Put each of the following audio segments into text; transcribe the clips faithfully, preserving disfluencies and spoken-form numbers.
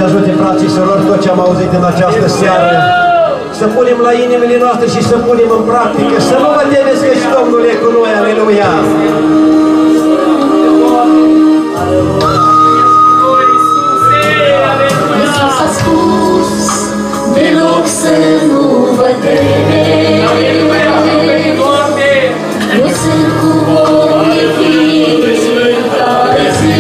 ajute, frații și surori, tot ce am auzit în această seară, să punem la inimile noastre și să punem în practică, să nu vă temeți că și Domnul e cu noi, aleluia! Iisus a spus, deloc să nu vă temeți, eu sunt cu voi fiecare zi.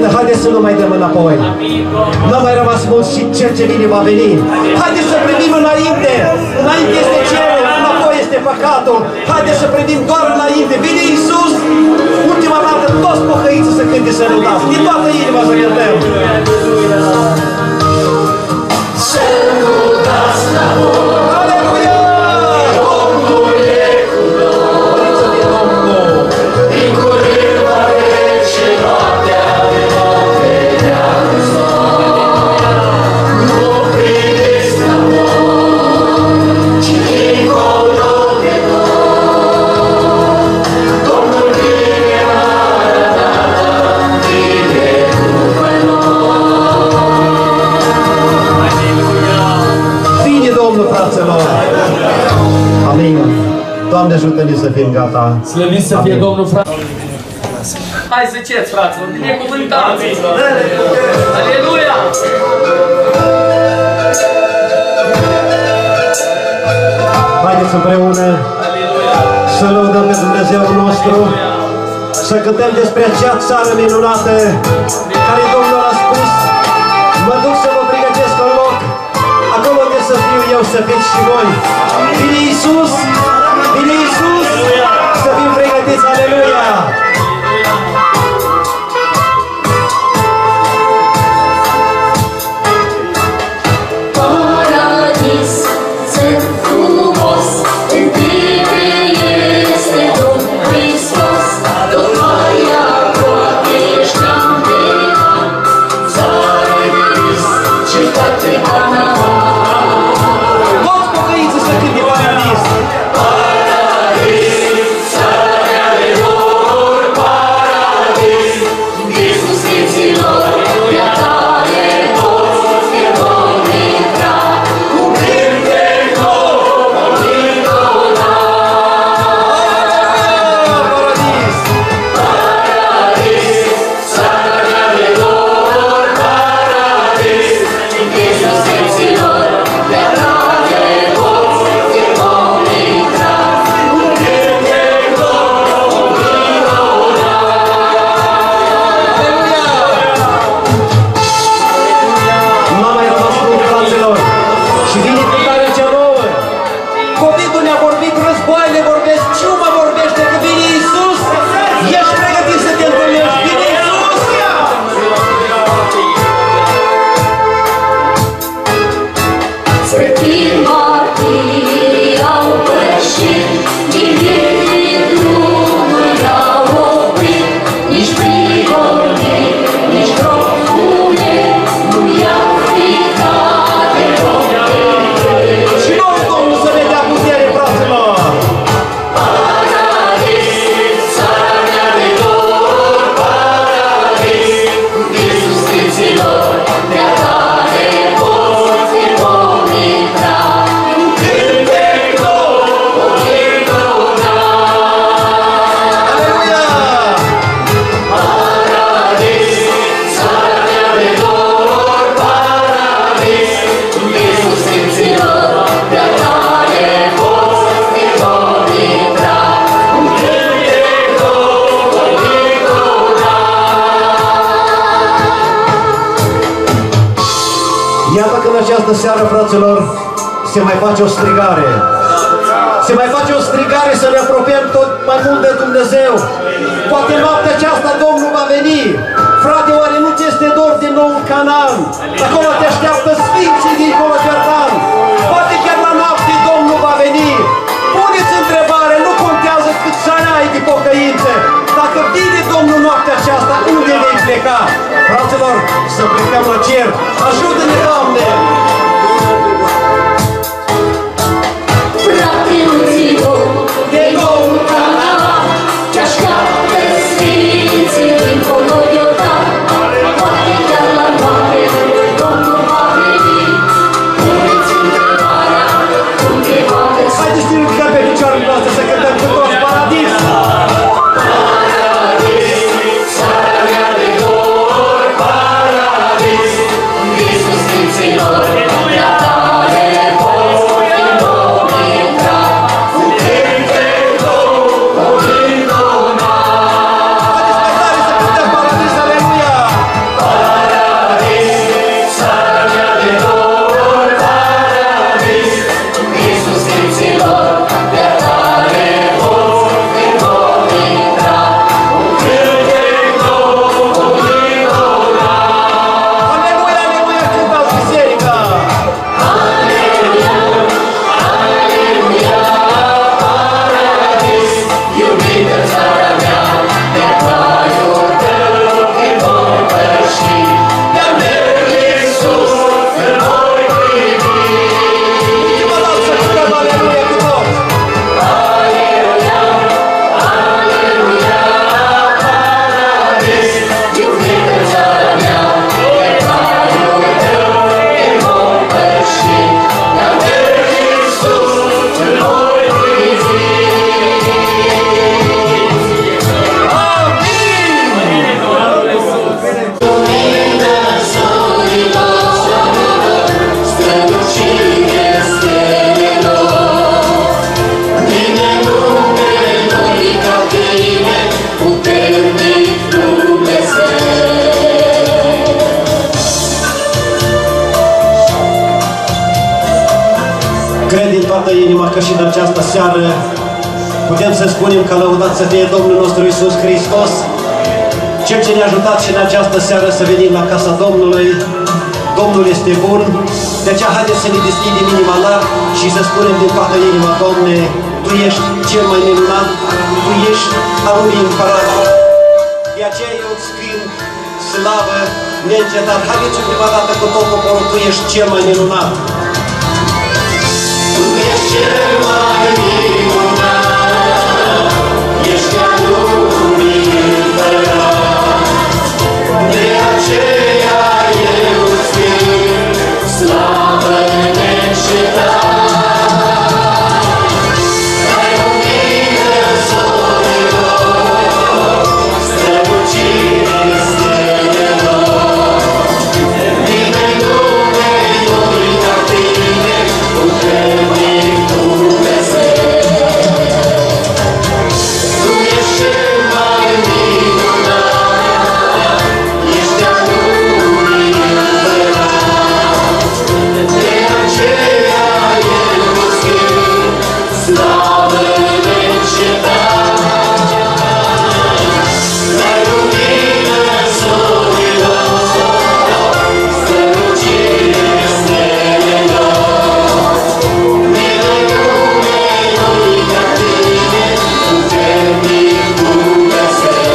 vine, haideți să nu mai dăm înapoi. Nu a mai rămas mult și cel ce vine va veni. Haideți să privim înainte. Înainte este cerul, înapoi este păcatul. Haideți să privim doar înainte. Vine Iisus, ultima dată toți pocăiții să cânte să lăudați. Din toată inima să cântăm. Să lăudați la voi. Aleluia! Domnul e cu noi. Din curând va trece noaptea de vom vedea în zon. Nu opriți la voi, ci dincolo de noi. Domnul vine Maranata, vine după noi. Vine Domnul, fraților! Amin! Doamne, ajută-ne să fim gata! Slăvit să fie Amin. Domnul, frate! Hai ziceți, fraților, binecuvântați! Aleluia! Haideți împreună să lăudăm pe Dumnezeul nostru, să cântăm despre acea țară minunată care Domnul a spus: mă duc să vă pregătesc un loc, acolo unde să fiu eu, să fiți și voi. Vine Iisus, vine Iisus, să fim pregătiți, aleluia! Paradis, țăr frumos, în tine este Domnul Hristos. Tot mai aproape ești neam de an, țară de vis, cetate Canaan. Toți pocăiții să cânte paradis! Paradis, țara de lor, paradis, visul sfinților, de-a tare toți ne vom intra, cu cântec nou vom intona. Paradis! Paradis, țara de lor, paradis, visul sfinților, de-a tare toți ne vom intra, cu cântec nou vom intona. Nu a mai rămas mult, fraților, și vine cântarea cea nouă. COVID-ul ne-a vorbit, războaiele vorbesc, ciuma vorbește că vine Iisus. Ești pregătit să te întâlnești, vine Iisus! Sfântii martirii au pășit, din vieții drumul n-au oprit, nici prigone, nici drogune, nu i-au fricat de Domnul. Și nou Domnul să ne dea putere, fraților! Paradis, țara de lor, paradis, visul sfinților, de-a tare toți ne vom intra, cu cântec nou vom intona. Aleluia! Paradis, țara de lor, paradis, visul sfinților, de-a tare toți ne vom intra, cu cântec nou vom intona. Iată că în această seară, fraților, se mai face o strigare. Se mai face o strigare să ne apropiem tot mai mult de Dumnezeu. Poate noaptea aceasta Domnul va veni. Frate, oare nu ți este dor din nou în Canaan? Acolo te așteaptă sfinții dincolo de Iordan. Poate chiar la noapte Domnul va veni. Puneți întrebare, nu contează câți ani ai de pocăință. Dacă vine Domnul noaptea aceasta, unde vei pleca? Fraților, să plecăm la cer. Ajută-ne, Doamne! Frate, nu ți dor de nou în Canaan, ce așteaptă sfinții dincolo de Iordan. Poate chiar la noapte Domnul va veni. Puneți întrebarea, unde va găsi? Haideți să ridicăm pe picioarele noastre să cântăm cu toți paradis! Paradis, țara de lor, paradis, visul sfinților, inima că și în această seară putem să spunem că lăudat să fie Domnul nostru Iisus Hristos, Cel ce ne-a ajutat și în această seară să venim la casa Domnului. Domnul este bun, de aceea haideți să ne deschidem inima la și să spunem din toată inima: Doamne, Tu ești cel mai minunat, Tu ești al unui împărat. De aceea eu îți cânt slavă neîncetat. Haideți ultima dată cu tot poporul: Tu ești cel mai minunat. Tu ești cel mai minunat, ești al unui împărat. De aceea eu îți cânt slavă neîncetat. Ai lumină sorilor, strălucire stelelor. Nimeni nu ne-i ca Tine, puternic Dumnezeu. Tu ești cel mai minunat, ești al unui împărat. De aceea eu îți cânt slavă neîncetat. Dai lumină sorilor, strălucire stelelor. Nimeni nu ne-i ca Tine, puternic Dumnezeu.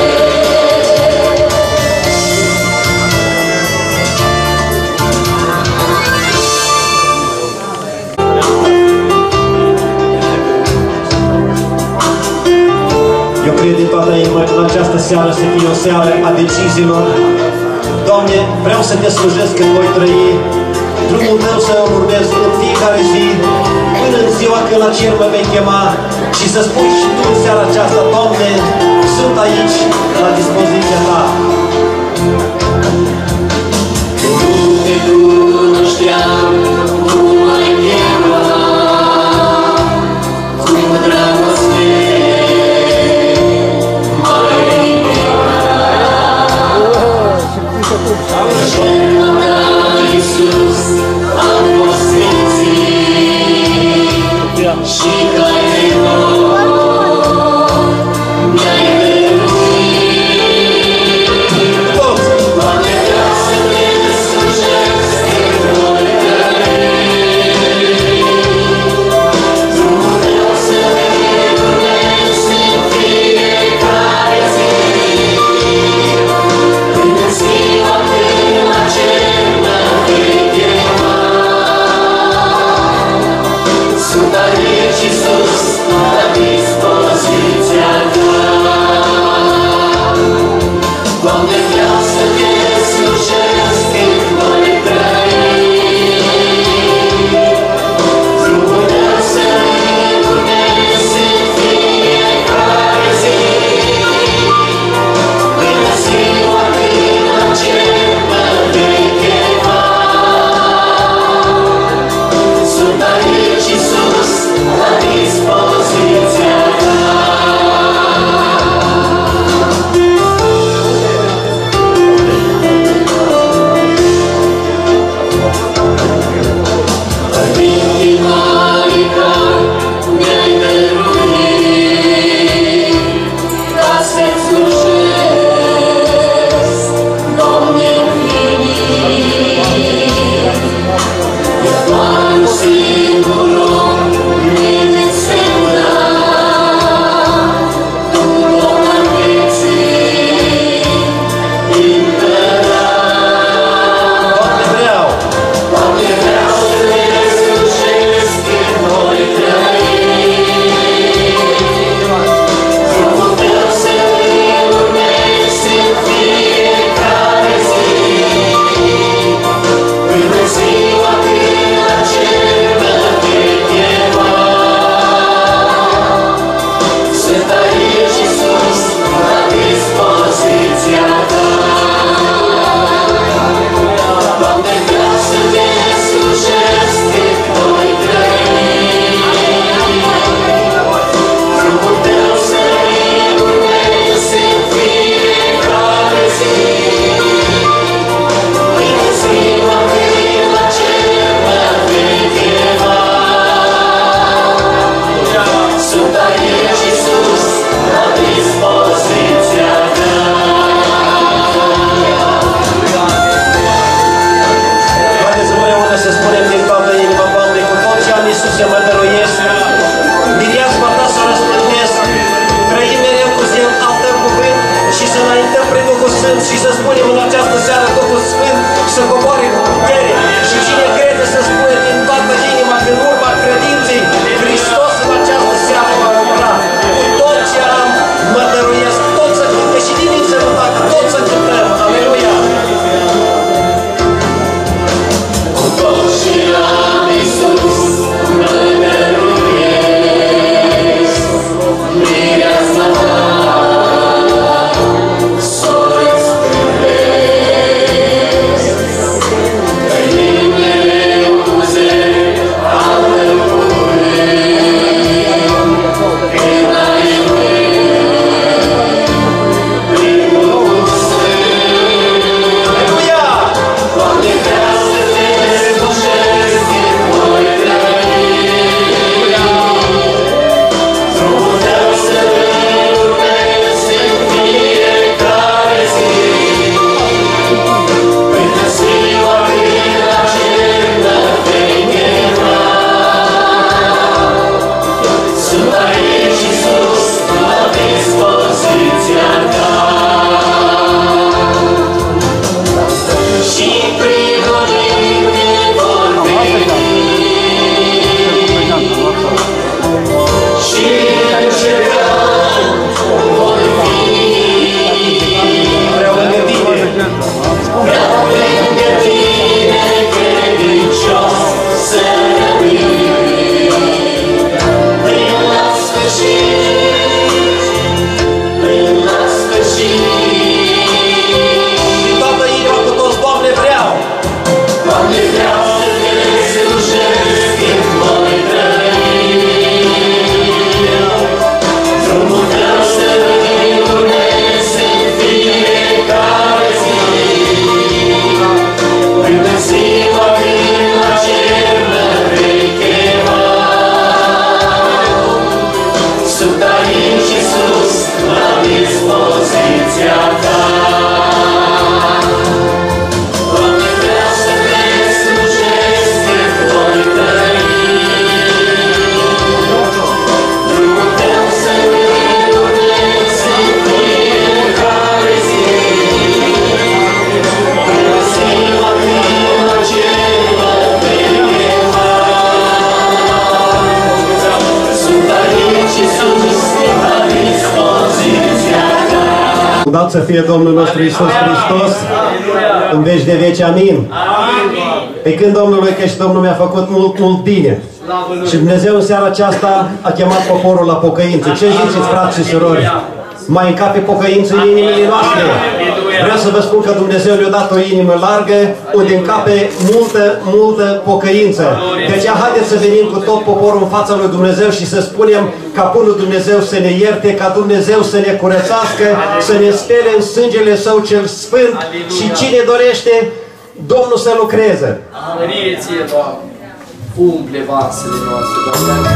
Eu cred din toată inima că în această seară să fie o seară a deciziilor. Doamne, vreau să Te slujesc când voi trăi. Drumul Tău să îl urmez în fiecare zi, până în ziua când la cer mă vei chema și să spui și Tu în seara aceasta: Doamne, sunt aici la dispoziția Ta. Nu te cunoșteam, cum ai chemat, cu dragoste mai ridicat. Jertfa Ta, Iisus, am fost sfințit și ca Enor mi-ai dăruit. Toți! Doamne, vreau să Te slujesc în noi trăi. Drumul Tău să Te urmez în fiecare zi. Până în ziua când la cer mă vei chema. Sunt aici, Iisus, la dispoziția Ta. Doamne, vreau să Te slujesc când voi trăi. Drumul Tău să-l urmez în fiecare zi. Până ziua când la cer mă vei chema. Sunt aici, Iisus, la dispoziția Ta. sunt și să spunem în această seară Duhul Sfânt să coboare cu putere. Și cine crede să spune din toată inima că în urma credinței Hristos în această seară va lucra. Cu tot ce am mă dăruiesc, tot să cânte și nimic să nu facă, tot să cântăm. Aleluia! Cu tot ce am Iisus mă dăruiesc, mireasma ta s-o răspândesc. Trăim mereu cu zel al tău cuvânt, când ai venit prin Duhul Sfânt. Aleluia! Doamne, vreau să te slujesc din voi trăi. Drumul tău să îl urmez în fiecare zi, până ziua când la cer mă vei chema. Sunt aici, Iisus, la dispoziția ta. Și prigonite vor veni, și încercări vor fi. Vreau lângă tine. Vreau lângă tine credincios să rămâi, până la sfârșit, până la sfârșit. Din toată inima cu toți, Doamne, vreau! Doamne, vreau să te slujesc când voi trăi. Drumul tău să îl urmez în fiecare zi, până ziua când la cer mă vei chema. Sunt aici, Iisus, la dispoziția ta. Doamne, vreau să te slujesc când voi trăi. Drumul tău să îl urmez în fiecare zi, până ziua când la cer mă vei chema. Sunt aici, Iisus, la dispoziția ta. Lăudat să fie Domnul nostru Iisus Hristos în veci de veci. Amin. Pe când Domnului, că și Domnul mi-a făcut mult, mult bine. Și Dumnezeu în seara aceasta a chemat poporul la pocăință. Ce ziceți, frați și surori? Mai încape pocăință în inimile noastre. Vreau să vă spun că Dumnezeu ne-a dat o inimă largă unde încape multă, multă pocăință. De aceea haideți să venim cu tot poporul în fața lui Dumnezeu și să spunem ca bunul Dumnezeu să ne ierte, ca Dumnezeu să ne curățească, să ne spele în sângele Său cel Sfânt și cine dorește, Domnul să lucreze. Mărie ție, Doamne! Umple vasele noastre, Doamne!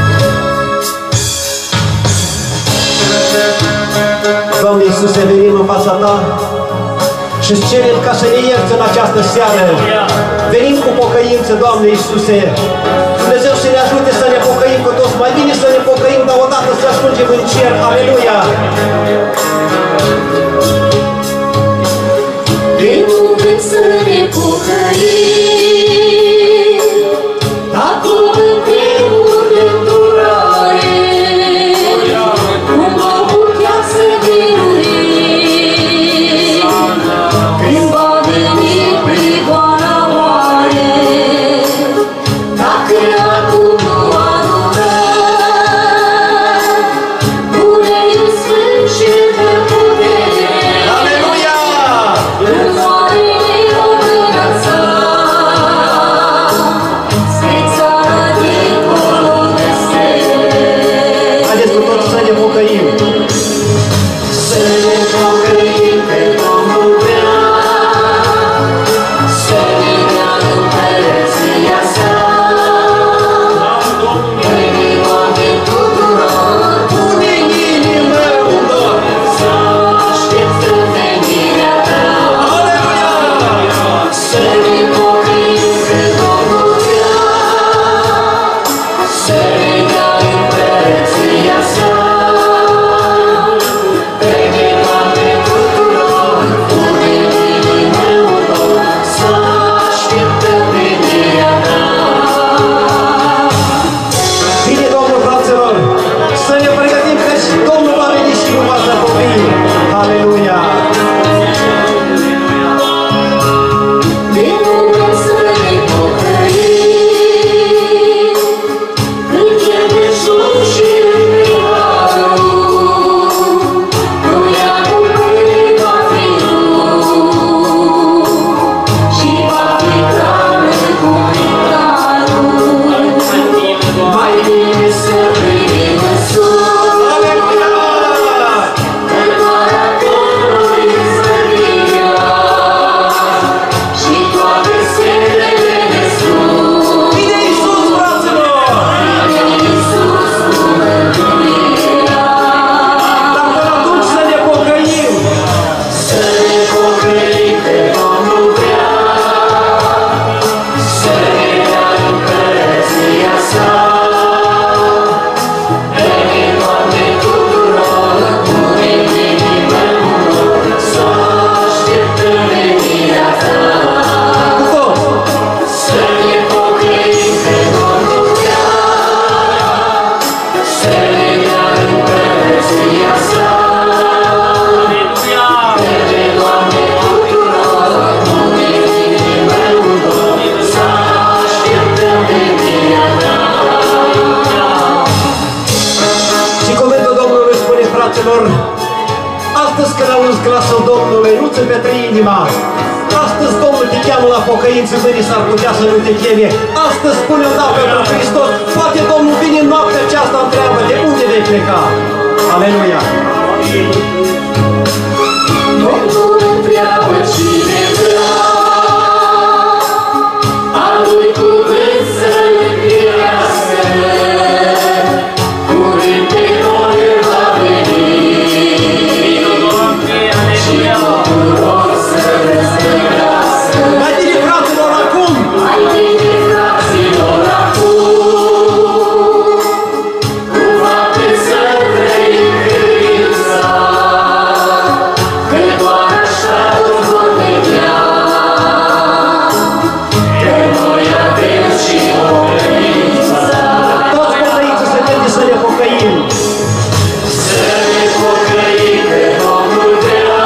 Doamne Iisuse, venim în fața Ta și îți cerem ca să ne ierți în această seară. Venim cu pocăință, Doamne Iisuse. Dumnezeu să ne ajute să ne pocăim cu toți. Mai bine să ne pocăim, dar odată să ajungem în cer. Aleluia! De cuvânt să ne pocăim, acum împreună îndurare, cum omul chiar să biruim, când va veni prigoana mare. Dacă acum nu adorăm Uleiul Sfânt și dă putere, petre inima. Astăzi Domnul te cheamă la pocăință, mâine s-ar putea să nu te cheme. Astăzi spune-o da pentru Hristos. Poate Domnul vine în noaptea aceasta, întreabă de unde vei pleca. Aleluia! Domnul întreabă cine vrea, a lui cuvânt să-l împlinească, curând pe noi va veni, și tuturor să răsplătească. Mai bine, fraților, acum! Mai bine, fraților, acum, cu fapte să trăim credința, că doar așa îl vor vedea, că noi avem și pocăința. Toți pocăiți să merge să ne pocăim. Să ne pocăim că Domnul vrea,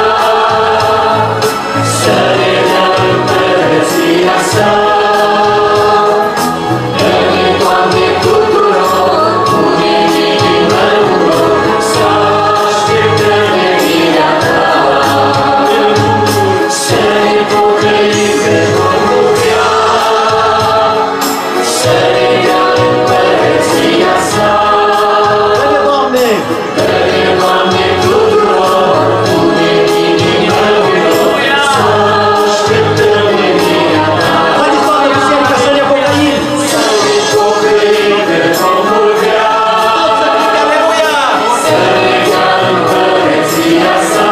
să ne dea împărăția sa. Dă-ne, Doamne, tuturor, pune în inimă unor, să așteptăm venirea ta. Să ne pocăim că Domnul vrea, să ne dea împărăția sa. Dă-ne, Doamne! Dă-ne, Doamne, tuturor, pune în inimă unor, să așteptăm venirea ta. Haideți, toată biserica, să ne pocăim! Să ne pocăim că Domnul vrea, Aleluia! să ne dea împărăția sa.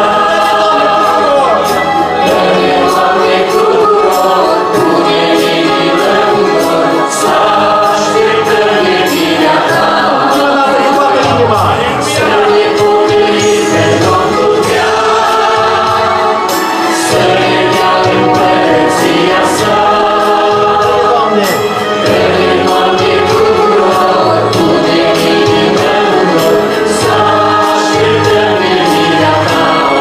Dă-ne, Doamne, tuturor, pune în inimă unor, să așteptăm venirea ta. Până la din toată inima! Să ne pocăim că Domnul vrea, să ne dea împărăția sa. Doamne! Dă-ne, Doamne, tuturor, pune în inimă unor, să așteptăm venirea ta.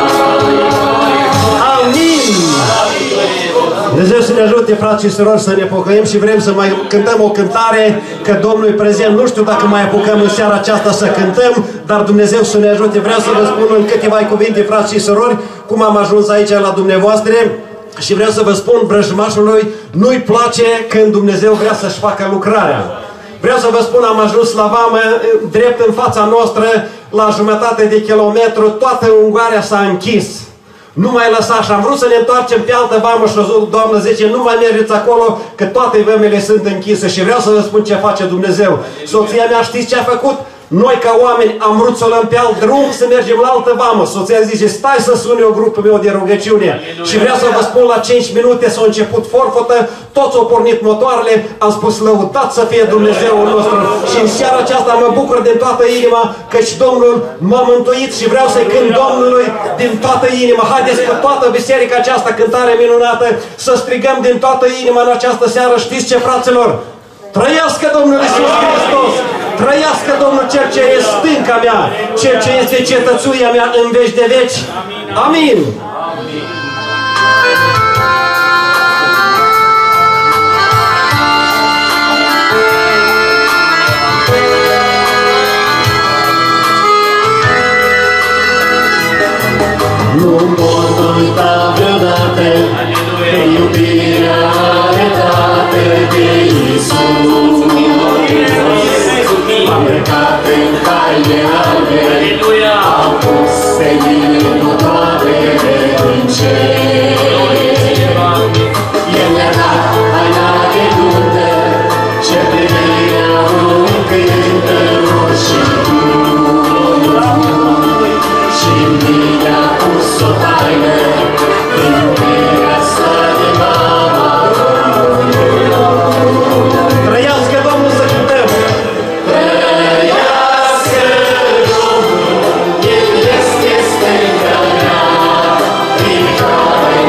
Amin! Dumnezeu să ne ajute, frați și surori, să ne pocăim și vrem să mai cântăm o cântare, că Domnul e prezent. Nu știu dacă mai apucăm în seara aceasta să cântăm, dar Dumnezeu să ne ajute. Vreau să vă spun în câteva cuvinte, frați și surori, cum am ajuns aici la dumneavoastră. Și vreau să vă spun, vrăjmașului nu-i place când Dumnezeu vrea să-și facă lucrarea. Vreau să vă spun, am ajuns la vamă, drept în fața noastră, la jumătate de kilometru, toată Ungaria s-a închis. Nu mai lăsa și am vrut să ne întoarcem pe altă vamă și o doamnă zice, nu mai mergeți acolo, că toate vămile sunt închise. Și vreau să vă spun ce face Dumnezeu. Soția mea, știți ce a făcut? Noi ca oameni am vrut să o luăm pe alt drum, să mergem la altă vamă. Soția zice, stai să sune o grupă meu de rugăciune. Și vreau să vă spun, la cinci minute s-a început forfotă, toți au pornit motoarele, am spus, lăudat să fie Dumnezeul nostru. Și în seara aceasta mă bucur din toată inima, căci Domnul m-a mântuit și vreau să-i cânt Domnului din toată inima. Haideți cu toată biserica aceasta, cântare minunată, să strigăm din toată inima în această seară. Știți ce, fraților? Trăiască Domnul Iisus Hristos! Trăiască Domnul cel ce e stânca mea, cel ce este cetățuia mea în veci de veci. Amin! Nu pot uita vreodată de iubirea arătată de Iisus. M-am îmbrăcat în haine albe, am pus pe mine motoare în cer. El mi-a dat haina de nuntă, ce privirea încântă roșii și mine a pus o taină în iubirea sa de mama. Trăiască Domnul, să cântăm! Trăiască Domnul, El este stânca mea, prin care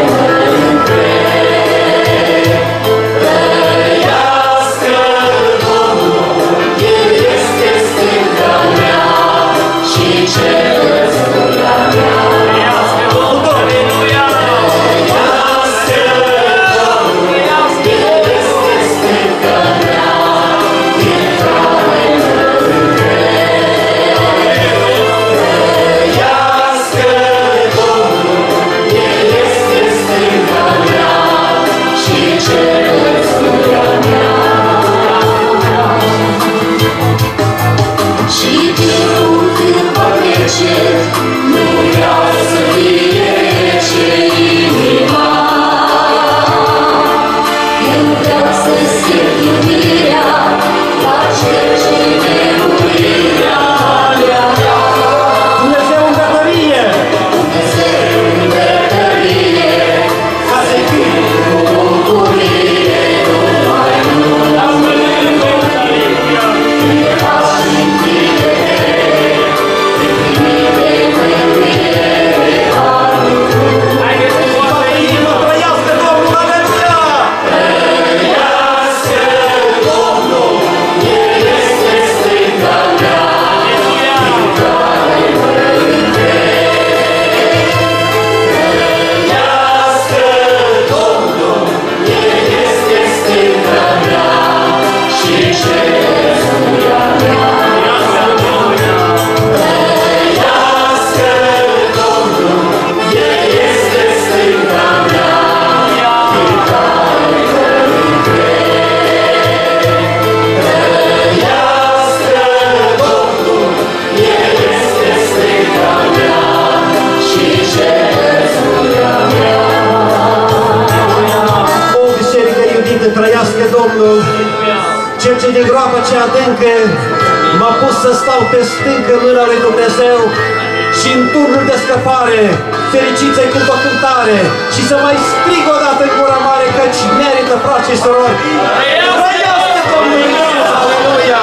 apă cea adâncă, m-a pus să stau pe stâncă mâna lui Dumnezeu și în turnul de scăpare, fericiți-i cânt o cântare și să mai strig o dată în gura mare, căci merită, frați și surori. Trăiască Domnul Iisus! Aleluia!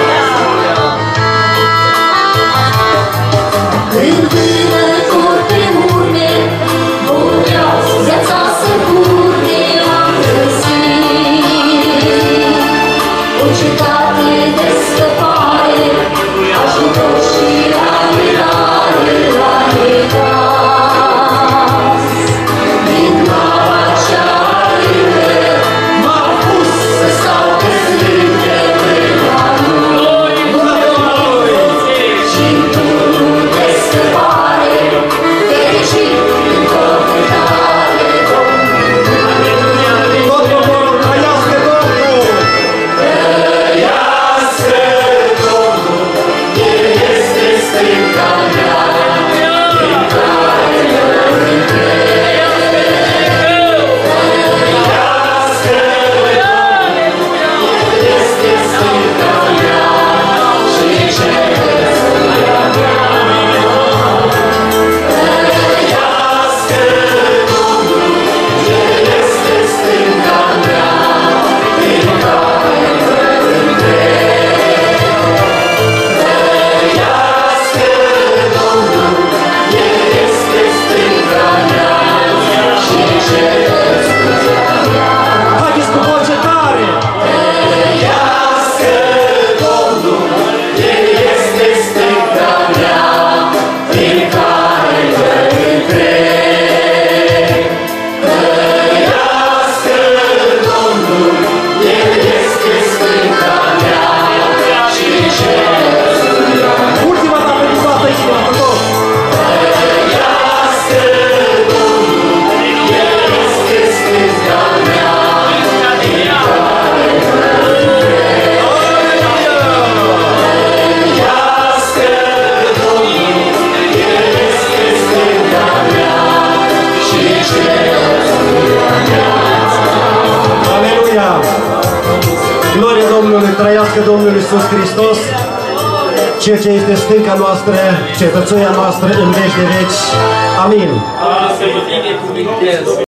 Când vânător pe urme, vorbeați, viața să curge, am găsit o cetate de scăpare, ajutor și alinare la necaz. Din mama cea adâncă m-a pus să stau pe stâncă mâna lui, și-n turnul de scăpare, fericit într-o cântare, Domnul. Tot poporul, trăiască Domnul! Trăiască Domnul, El este stânca mea, prin care mă încred. Trăiască Domnul, El este stânca mea și cercăția mea. Trăiască Domnul, El este stânca mea, prin care mă încred. Trăiască Domnul, El este stânca mea și cercăția mea. Haideți cu voce tare! Trăiască Domnul, El este stânca mea, prin care mă încred. Trăiască Domnul, El este stânca mea și cercăția mea. Ultima dată din toată inima, cu tot! Trăiască Domnul, El este stânca mea, prin care mă încred. Trăiască Domnul, El este stânca mea și cercăția mea. Aleluia! Glorie Domnului, trăiască Domnul Iisus Hristos, Cel ce este stânca noastră, cetățuia noastră în veci de veci. Amin. Să vă binecuvintez.